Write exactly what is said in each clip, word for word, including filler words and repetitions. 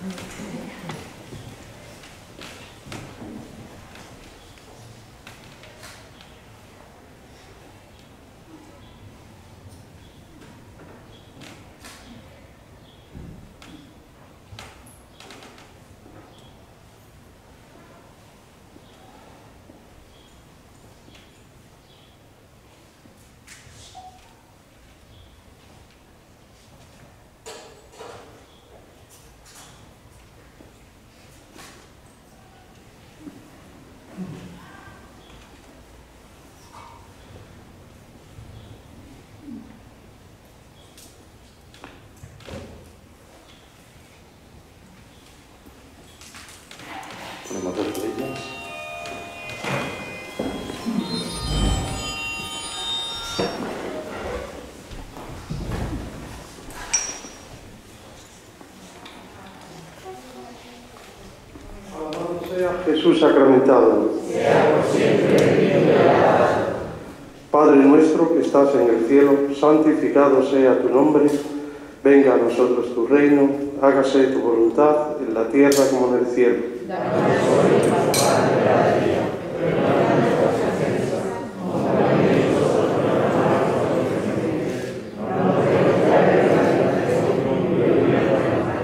Jesús sacramentado. Sea por siempre bendito y alabado. Padre nuestro que estás en el cielo, santificado sea tu nombre. Venga a nosotros tu reino, hágase tu voluntad en la tierra como en el cielo. Danos hoy nuestro pan de cada día, perdona nuestras ofensas, como también nosotros perdonamos a los ofensores. No nos dejes caer en la tentación y líbranos del mal.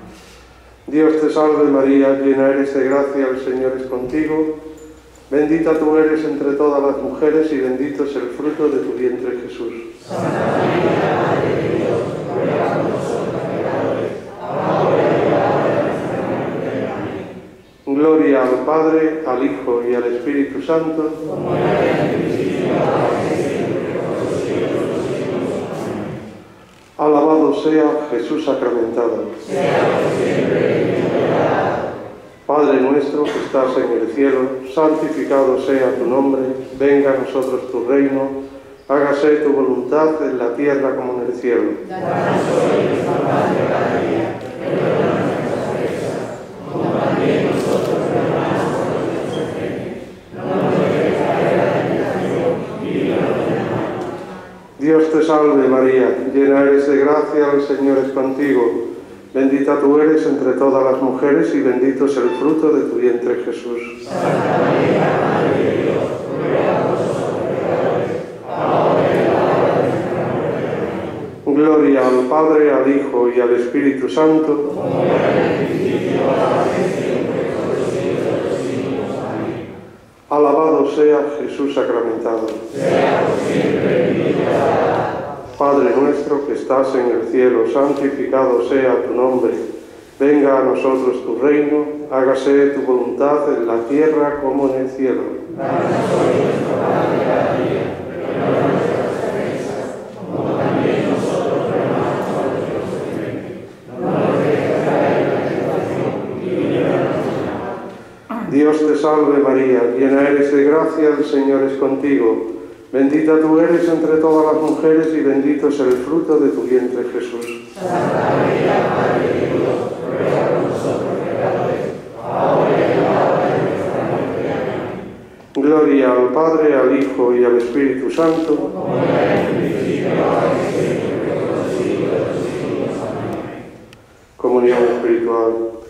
Dios te salve María, llena eres de gracia, el Señor es contigo. Bendita tú eres entre todas las mujeres y bendito es el fruto de tu vientre Jesús. Santa María, Madre de Dios, ruega por nosotros pecadores, ahora y en la hora de nuestra muerte. Amén. Gloria al Padre, al Hijo y al Espíritu Santo. Como era en el principio, ahora y siempre, por los siglos de los siglos. Amén. Alabado sea Jesús sacramentado. Sea por siempre bendito y alabado. Padre nuestro que estás en el cielo, santificado sea tu nombre, venga a nosotros tu reino, hágase tu voluntad en la tierra como en el cielo. Danos hoy nuestro pan de cada día, perdona nuestras ofensas, como también nosotros perdonamos a los que nos ofenden. No nos dejes caer en la tentación y líbranos del mal. Dios te salve María, llena eres de gracia, el Señor es contigo. Bendita tú eres entre todas las mujeres y bendito es el fruto de tu vientre Jesús. Santa María, Madre de Dios, ruega por nosotros pecadores, ahora y en la hora de nuestra muerte. Amén. Gloria al Padre, al Hijo y al Espíritu Santo. Como era en el principio, ahora y siempre, por los siglos de los siglos. Amén. Alabado sea Jesús sacramentado. Sea por siempre bendito y alabado. Padre nuestro que estás en el cielo, santificado sea tu nombre. Venga a nosotros tu reino, hágase tu voluntad en la tierra como en el cielo. Danos hoy nuestro pan de cada día, perdona nuestras ofensas, como también nosotros perdonamos a los que nos ofenden. No nos dejes caer en la tentación y líbranos del mal. Dios te salve María, llena eres de gracia, el Señor es contigo. Bendita tú eres entre todas las mujeres y bendito es el fruto de tu vientre Jesús. Santa María, Madre de Dios, ruega por nosotros pecadores, ahora y en la hora de nuestra muerte. Amén. Gloria al Padre, al Hijo y al Espíritu Santo. Como era en el principio, ahora y siempre, por los siglos de los siglos. Amén. Comunión espiritual.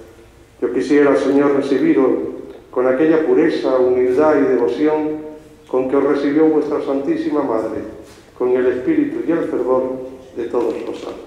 Yo quisiera, Señor, recibiros con aquella pureza, humildad y devoción con que os recibió vuestra Santísima Madre, con el espíritu y el fervor de todos los santos.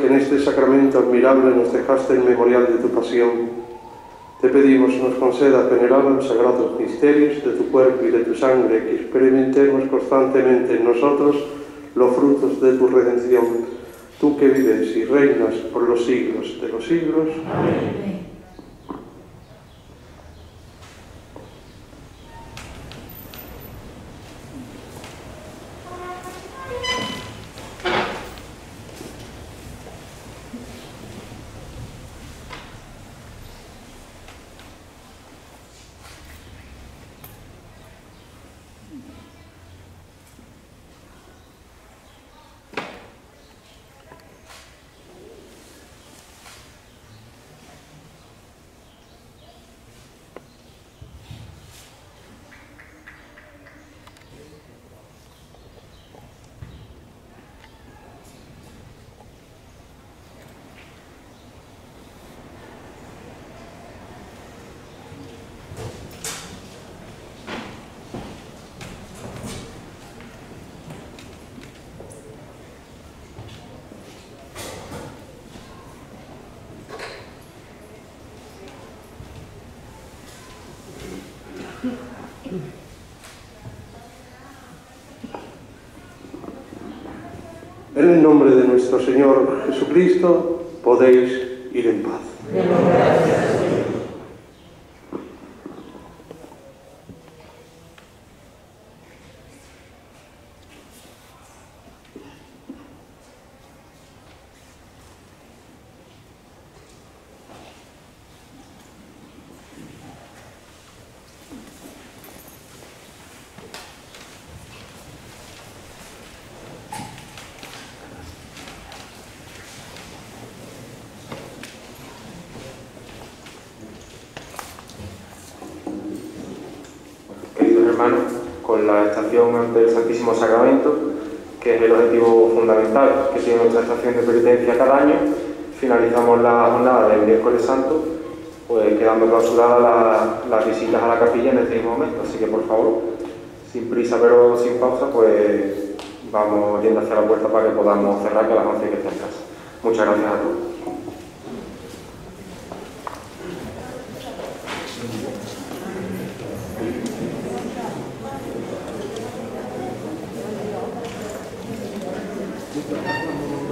que en este sacramento admirable nos dejaste el memorial de tu pasión, te pedimos nos concedas venerar los sagrados misterios de tu cuerpo y de tu sangre, que experimentemos constantemente en nosotros los frutos de tu redención, tú que vives y reinas por los siglos de los siglos. Amén. En el nombre de nuestro Señor Jesucristo, podéis ir en paz. Hermanos, con la estación ante el Santísimo Sacramento, que es el objetivo fundamental que tiene nuestra estación de penitencia cada año, finalizamos la jornada del miércoles santo, pues quedando clausuradas la, las visitas a la capilla en este mismo momento. Así que, por favor, sin prisa pero sin pausa, pues vamos yendo hacia la puerta para que podamos cerrar, que a las once hay que estar en casa. Muchas gracias a todos. Thank you.